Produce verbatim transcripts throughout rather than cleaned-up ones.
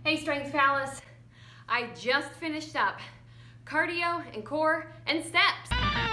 Hey Strength Palace, I just finished up cardio and core and steps.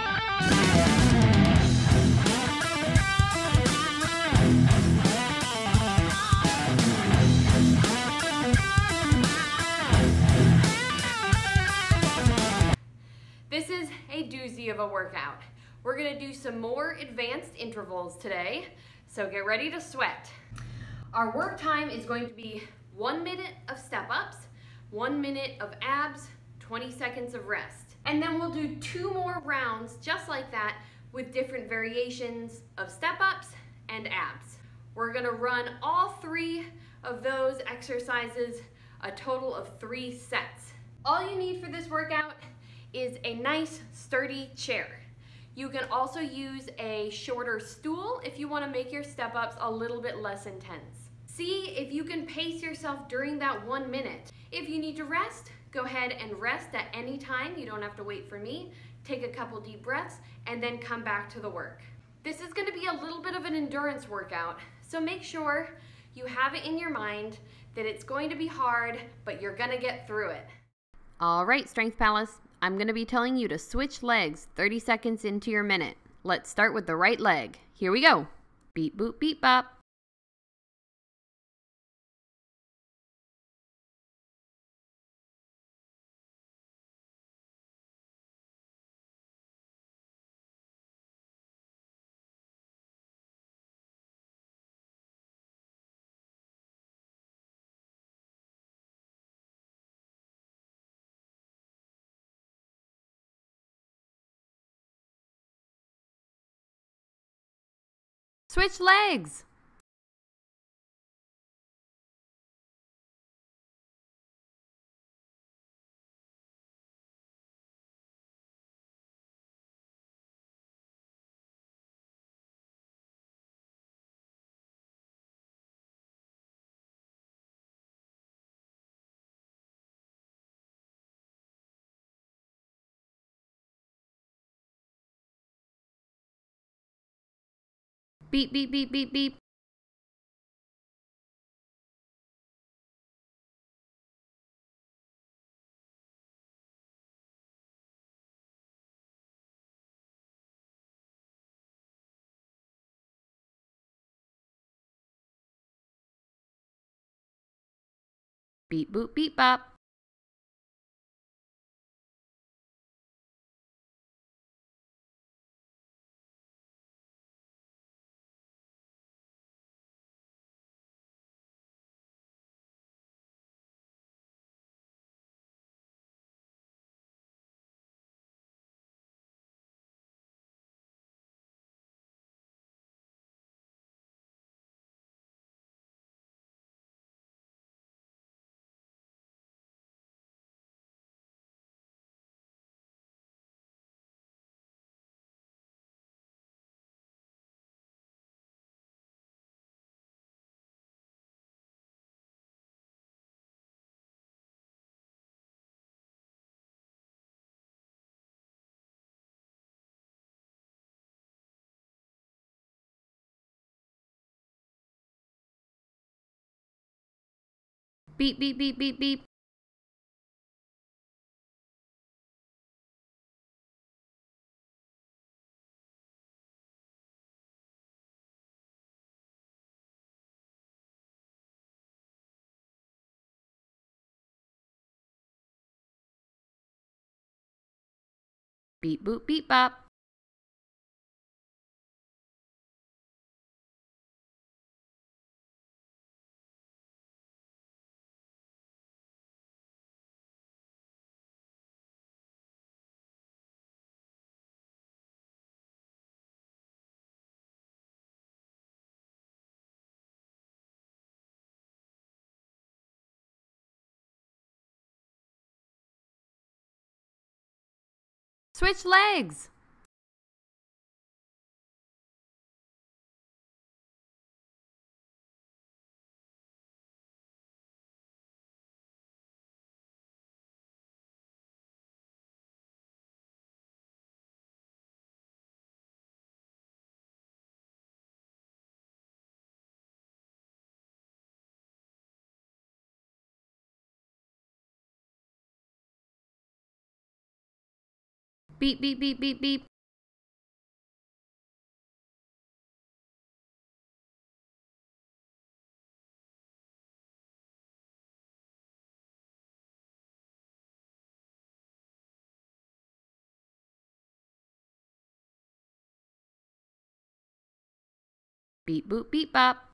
This is a doozy of a workout. We're gonna do some more advanced intervals today, so get ready to sweat. Our work time is going to be one minute of step-ups, one minute of abs, twenty seconds of rest. And then we'll do two more rounds just like that with different variations of step-ups and abs. We're gonna run all three of those exercises, a total of three sets. All you need for this workout is a nice sturdy chair. You can also use a shorter stool if you want to make your step-ups a little bit less intense. See if you can pace yourself during that one minute. If you need to rest, go ahead and rest at any time. You don't have to wait for me. Take a couple deep breaths and then come back to the work. This is going to be a little bit of an endurance workout, so make sure you have it in your mind that it's going to be hard, but you're going to get through it. All right, Strength Palace. I'm going to be telling you to switch legs thirty seconds into your minute. Let's start with the right leg. Here we go. Beep, boop, beep, bop. Switch legs. Beep, beep, beep, beep, beep. Beep, boop, beep, bop. Beep, beep, beep, beep, beep. Beep, boop, beep, bop. Switch legs. Beep, beep, beep, beep, beep. Beep, boop, beep, bop.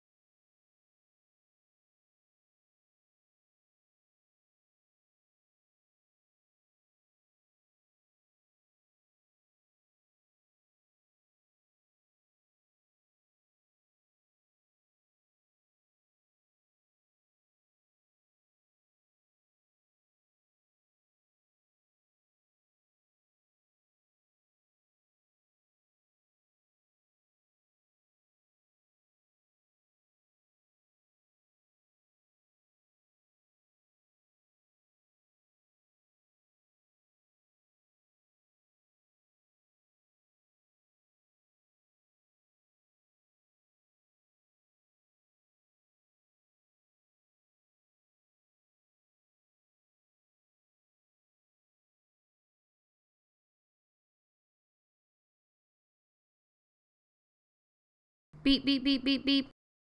Beep, beep, beep, beep, beep.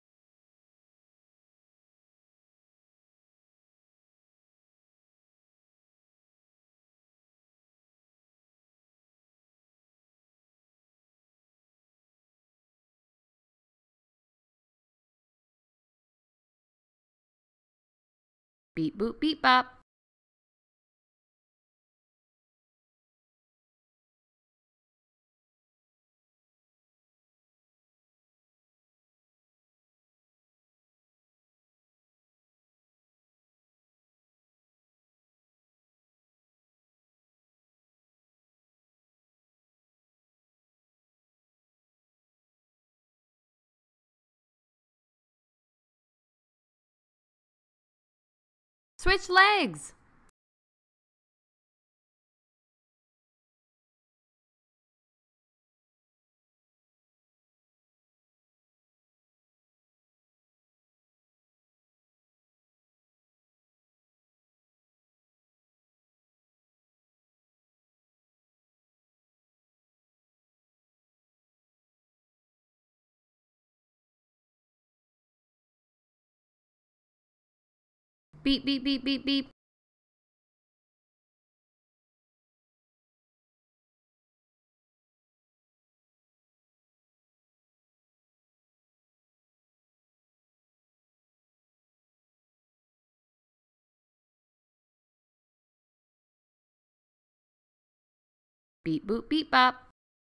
Beep, boop, beep, bop. Switch legs. Beep, beep, beep, beep, beep. Beep, boop, beep, bop.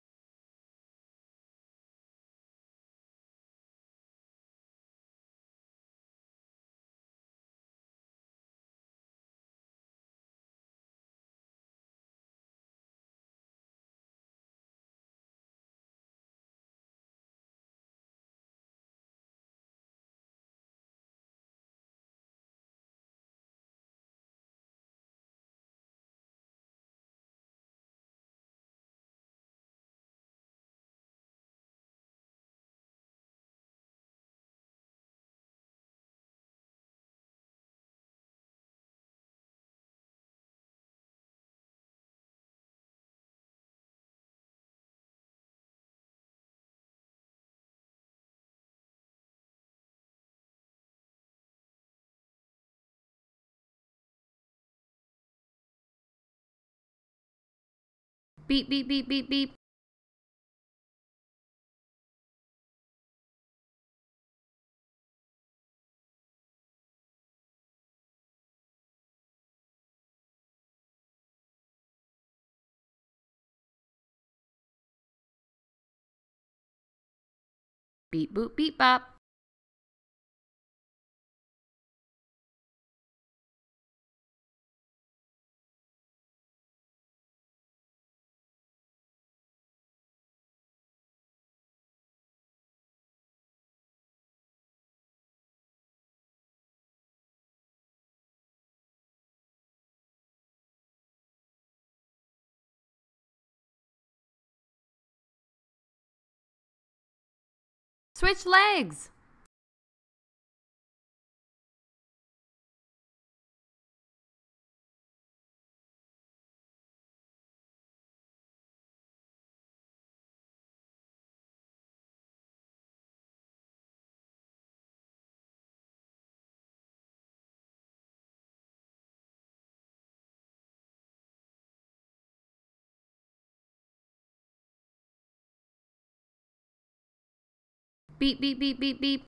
Beep, beep, beep, beep, beep. Beep, boop, beep, bop. Switch legs. Beep, beep, beep, beep, beep.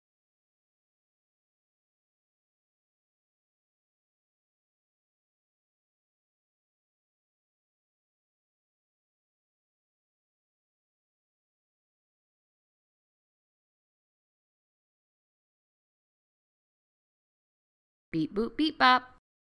Beep, boop, beep, bop.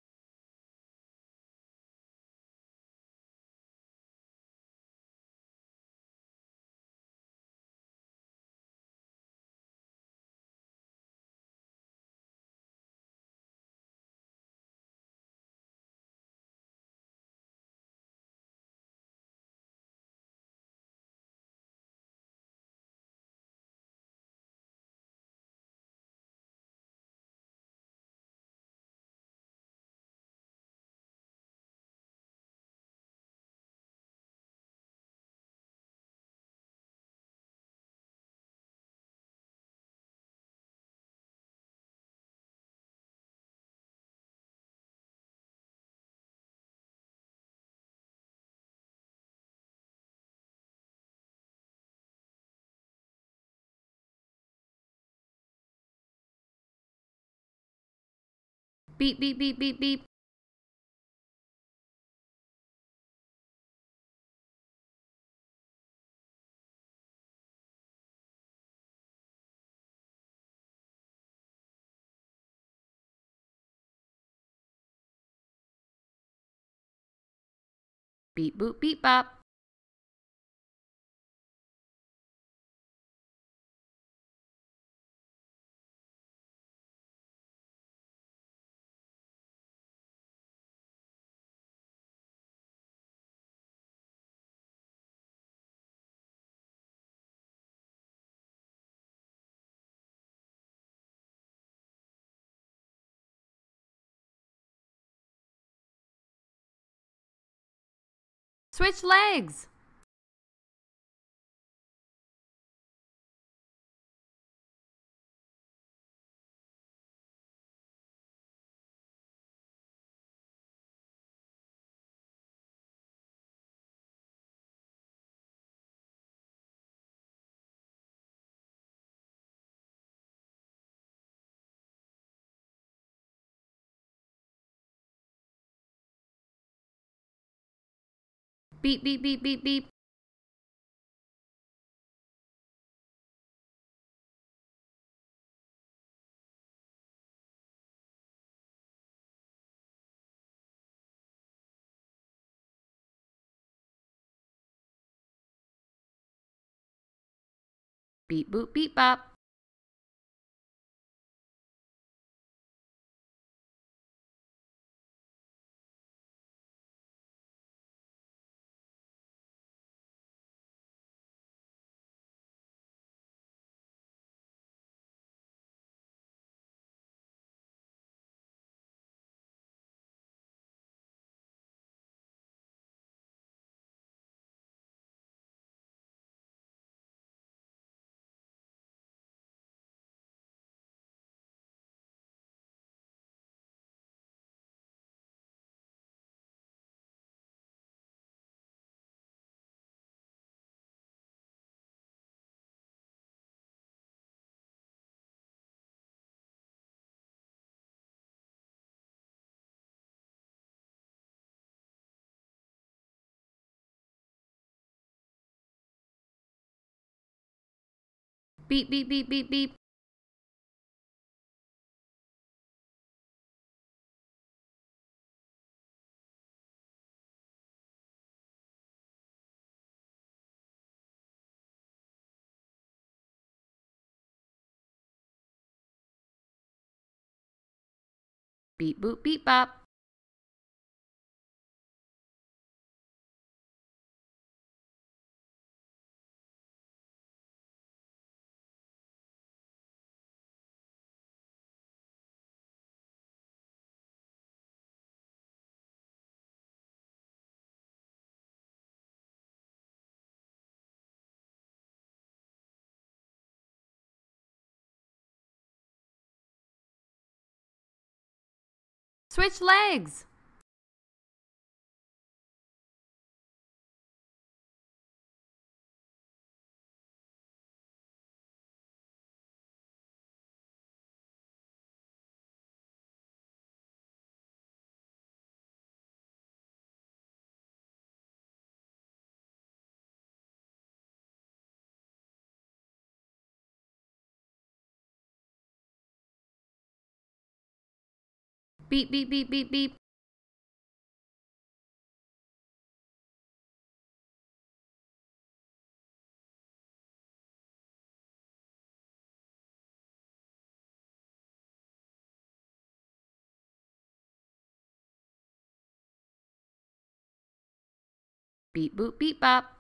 Beep, beep, beep, beep, beep. Beep, boop, beep, bop. Switch legs. Beep, beep, beep, beep, beep. Beep, boop, beep, bop. Beep, beep, beep, beep, beep. Beep, boop, beep, bop. Switch legs. Beep, beep, beep, beep, beep. Beep, boop, beep, bop.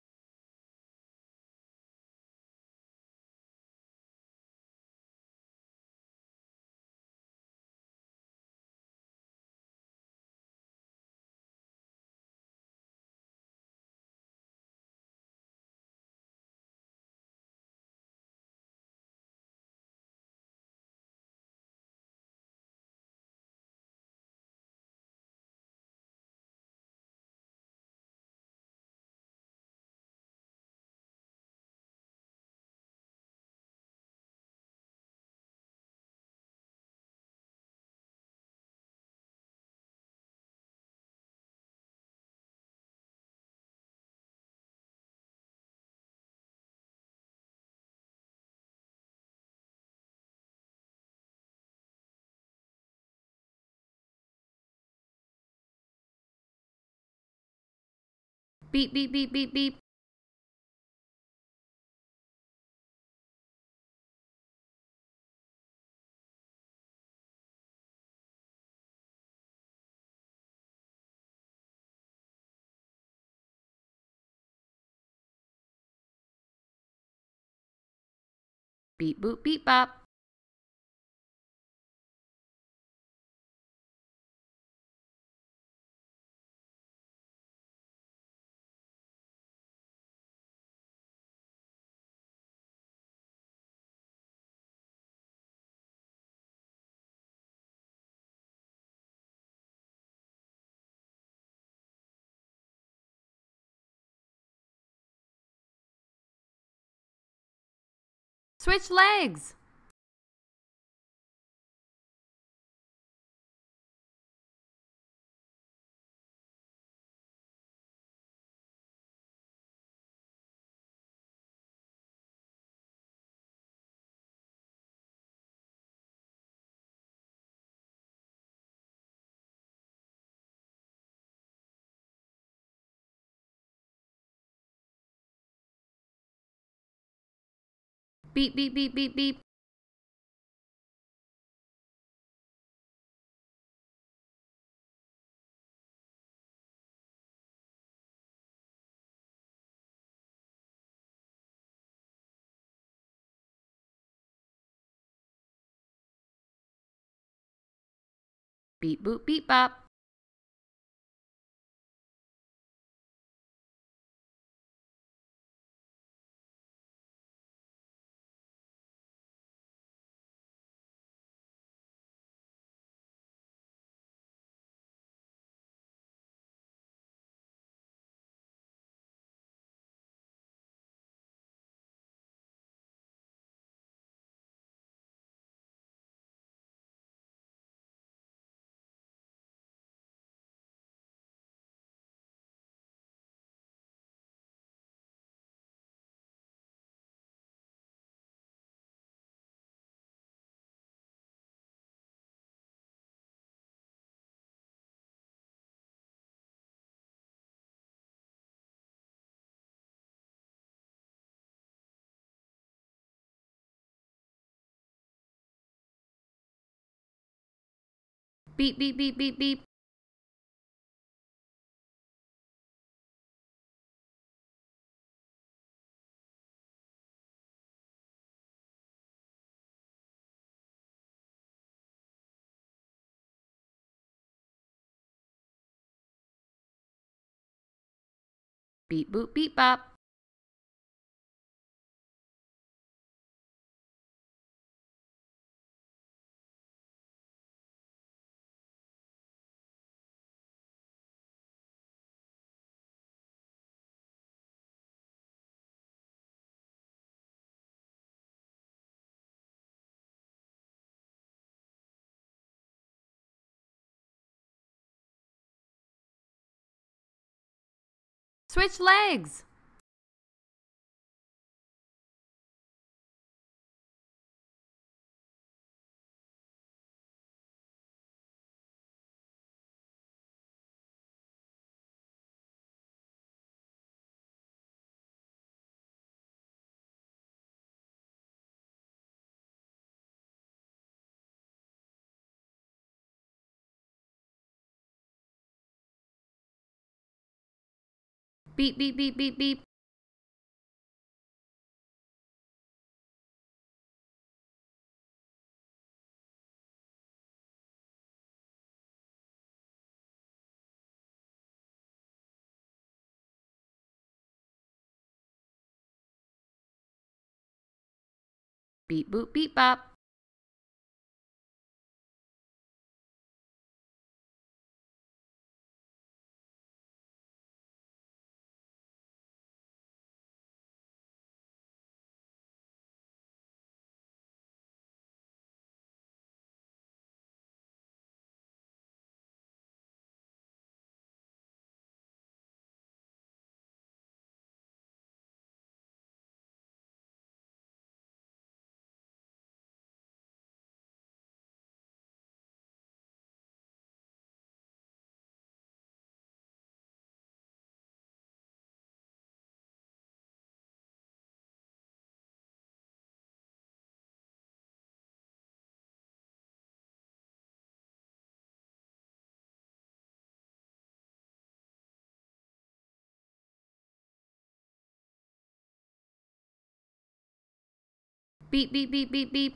Beep, beep, beep, beep, beep. Beep, boop, beep, bop. Switch legs. Beep, beep, beep, beep, beep. Beep, boop, beep, bop. Beep, beep, beep, beep, beep. Beep, boop, beep, bop. Switch legs. Beep, beep, beep, beep, beep. Beep, boop, beep, bop. Beep, beep, beep, beep, beep.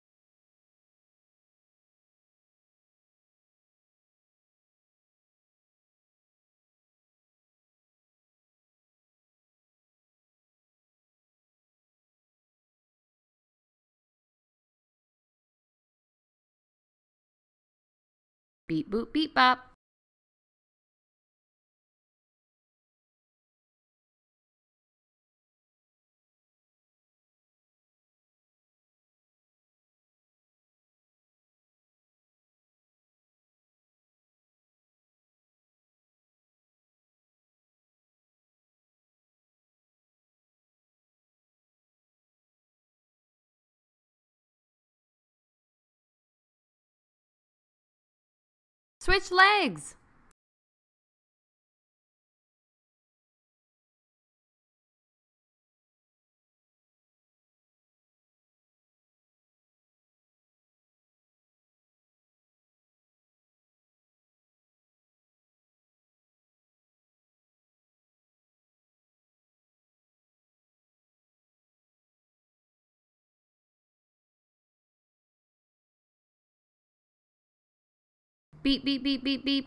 Beep, boop, beep, bop. Switch legs. Beep, beep, beep, beep, beep.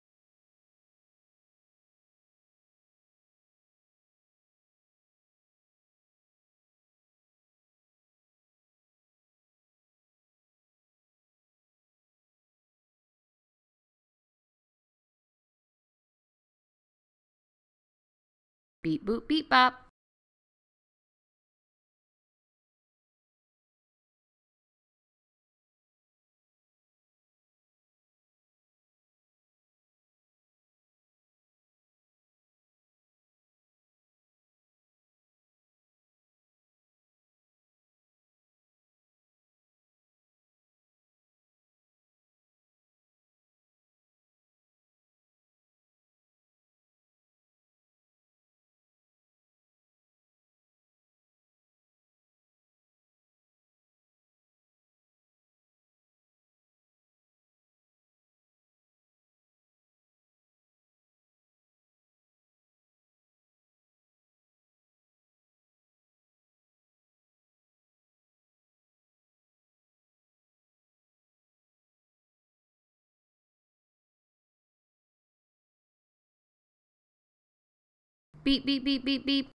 Beep, boop, beep, bop. Beep, beep, beep, beep, beep.